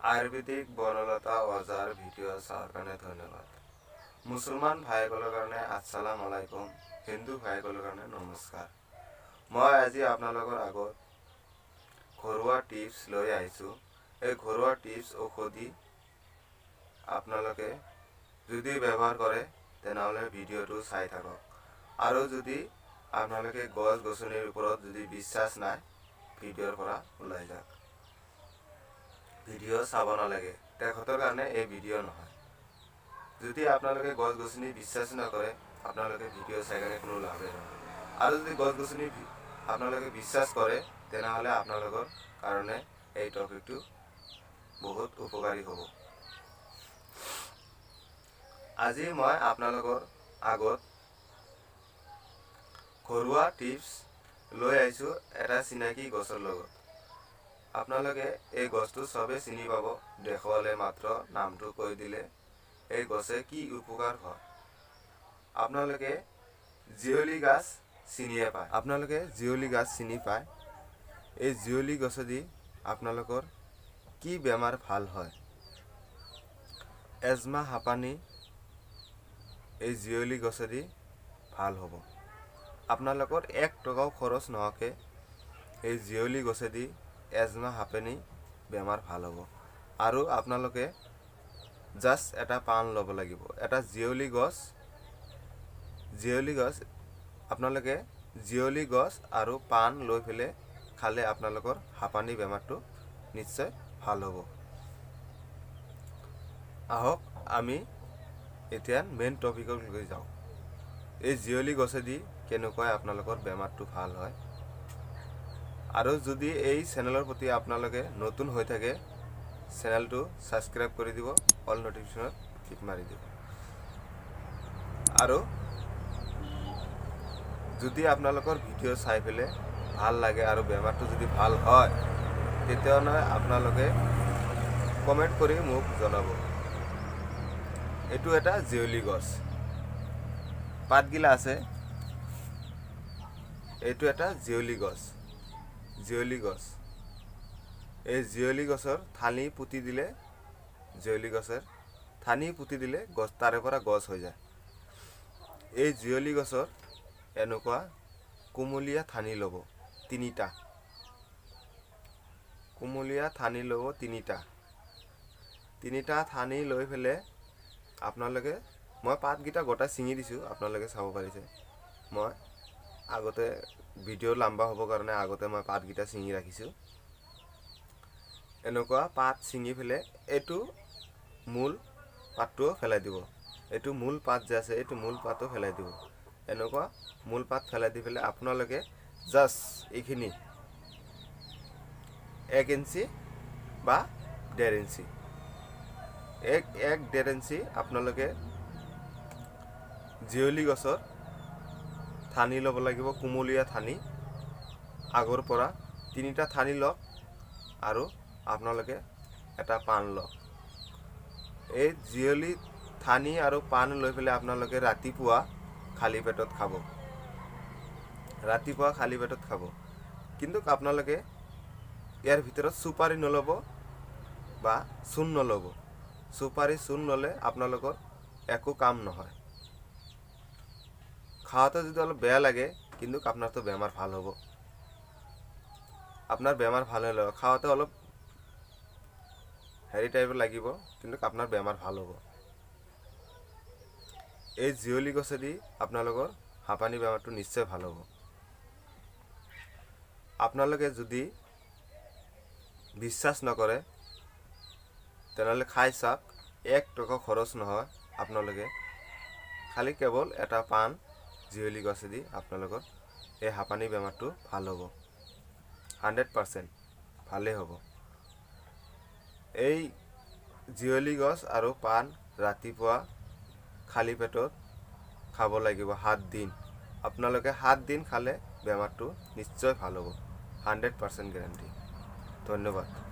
আয়ুর্বেদিক বনলতা ওজাৰ ভিডিঅ' চোৱাৰ কাৰণে ধন্যবাদ। মুছলমান ভাইসকলৰ কাৰণে আসসালামু আলাইকুম, হিন্দু ভাইসকলৰ কাৰণে নমস্কাৰ। মই আজি আপোনালোকৰ আগত ঘৰুৱা টিপছ লৈ আহিছোঁ। এই ঘৰুৱা টিপছ ঔষধি আপোনালোকে যদি ব্যৱহাৰ কৰে তেনেহ'লে ভিডিঅ'টো চাই থাকক। আৰু যদি আপোনালোকে গছ গছনিৰ ওপৰত যদি বিশ্বাস নাই, ভিডিঅ'ৰ পৰা ওলাই যাওক। ভিডিঅ' চাব নালাগে, তেখেতৰ কাৰণে এই ভিডিঅ' নহয়। যদি আপোনালোকে গছ গছনি বিশ্বাস নকৰে, আপোনালোকে ভিডিঅ' চাই কাৰণে কোনো লাভেই নহয়। আৰু যদি গছ গছনি আপোনালোকে বিশ্বাস কৰে তেনেহ'লে আপোনালোকৰ কাৰণে এই টপিকটো বহুত উপকাৰী হ'ব। আজি মই আপোনালোকৰ আগত ঘৰুৱা টিপছ লৈ আহিছোঁ এটা চিনাকি গছৰ লগত। আপোনালোকে এই গছটো চবেই চিনি পাব, দেখুৱালে মাত্ৰ নামটো কৈ দিলে এই গছে কি উপকাৰ হয়। আপোনালোকে জিয়লি গাছ চিনিয়ে পায়, চিনি পায়। এই জিয়লি গছেদি আপোনালোকৰ কি বেমাৰ ভাল হয়? এজমা হাঁপানি এই জিয়লি গছেদি ভাল হ'ব। আপোনালোকৰ 1 টকাও খৰচ নোহোৱাকৈ এই জিয়লি গছেদি এজমা হাঁপানি বেমাৰ ভাল হ'ব। আৰু আপোনালোকে জাষ্ট এটা পাণ ল'ব লাগিব, এটা জিয়লি গছ আপোনালোকে জিয়লি গছ আৰু পাণ লৈ পেলাই খালে আপোনালোকৰ হাঁপানি বেমাৰটো নিশ্চয় ভাল হ'ব। আহক আমি এতিয়া মেইন টপিকক লৈ যাওঁ। এই জিয়লি গছেদি কেনেকৈ আপোনালোকৰ বেমাৰটো ভাল হয়। আৰু যদি এই চেনেলৰ প্ৰতি আপোনালোকে নতুন হৈ থাকে, চেনেলটো ছাবস্ক্ৰাইব কৰি দিব, অল নটিফিকেশ্যনত টিক মাৰি দিব। আৰু যদি আপোনালোকৰ ভিডিঅ' চাই পেলাই ভাল লাগে আৰু বেমাৰটো যদি ভাল হয়, তেতিয়াহ'লে আপোনালোকে কমেণ্ট কৰি মোক জনাব। এইটো এটা জিয়লি গছ, পাতগিলা আছে। এইটো এটা জিয়লি গছ। এই জিয়লি গছৰ ঠানি পুতি দিলে গছ তাৰে পৰা গছ হৈ যায়। এই জিয়লি গছৰ এনেকুৱা কুমলীয়া ঠানি ল'ব তিনিটা। তিনিটা ঠানি লৈ পেলাই আপোনালোকে, মই পাতকেইটা গোটাই ছিঙি দিছোঁ, আপোনালোকে চাব পাৰিছে। মই আগতে ভিডিঅ' লম্বা হ'বৰ কাৰণে আগতে মই পাতকেইটা ছিঙি ৰাখিছোঁ। এনেকুৱা পাত ছিঙি পেলাই এইটো মূল পাতটো পেলাই দিব। এইটো মূল পাত যে আছে, এইটো মূল পাতটো পেলাই দিব। এনেকুৱা মূল পাত পেলাই দি পেলাই আপোনালোকে জাষ্ট এইখিনি 1 ইঞ্চি বা 1.5 ইঞ্চি, 1-1.5 ইঞ্চি আপোনালোকে জিয়লি গছৰ ঠানি ল'ব লাগিব, কুমলীয়া ঠানি। আগৰ পৰা 3টা ঠানি লওক আৰু আপোনালোকে এটা পাণ লওক। এই জিয়লি ঠানি আৰু পাণ লৈ পেলাই আপোনালোকে ৰাতিপুৱা খালী পেটত খাব। কিন্তু আপোনালোকে ইয়াৰ ভিতৰত চুপাৰি নল'ব বা চূণ নল'ব। চুপাৰি ল'লে আপোনালোকৰ একো কাম নহয়। খাওঁতে যদি অলপ বেয়া লাগে, কিন্তু আপোনাৰতো বেমাৰ ভাল হ'ব। আপোনাৰ বেমাৰ ভাল হ'লে খাওঁতে অলপ হেৰি টাইপৰ লাগিব, কিন্তু আপোনাৰ বেমাৰ ভাল হ'ব। এই জিয়লি গছেদি আপোনালোকৰ হাঁপানি বেমাৰটো নিশ্চয় ভাল হ'ব। আপোনালোকে যদি বিশ্বাস নকৰে তেনেহ'লে খাই চাওক, 1 টকা খৰচ নহয়। আপোনালোকে খালি কেৱল এটা পাণ জিয়লি গছেদি আপোনালোকৰ এই হাঁপানি বেমাৰটো ভাল হ'ব, 100% ভালেই হ'ব। এই জিয়লি গছ আৰু পাণ ৰাতিপুৱা খালী পেটত খাব লাগিব 7 দিন। আপোনালোকে 7 দিন খালে বেমাৰটো নিশ্চয় ভাল হ'ব, 100% গেৰাণ্টি। ধন্যবাদ।